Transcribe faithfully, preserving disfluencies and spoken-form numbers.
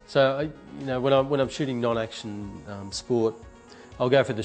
So, I, you know, when I'm, when I'm shooting non-action um, sport, I'll go for the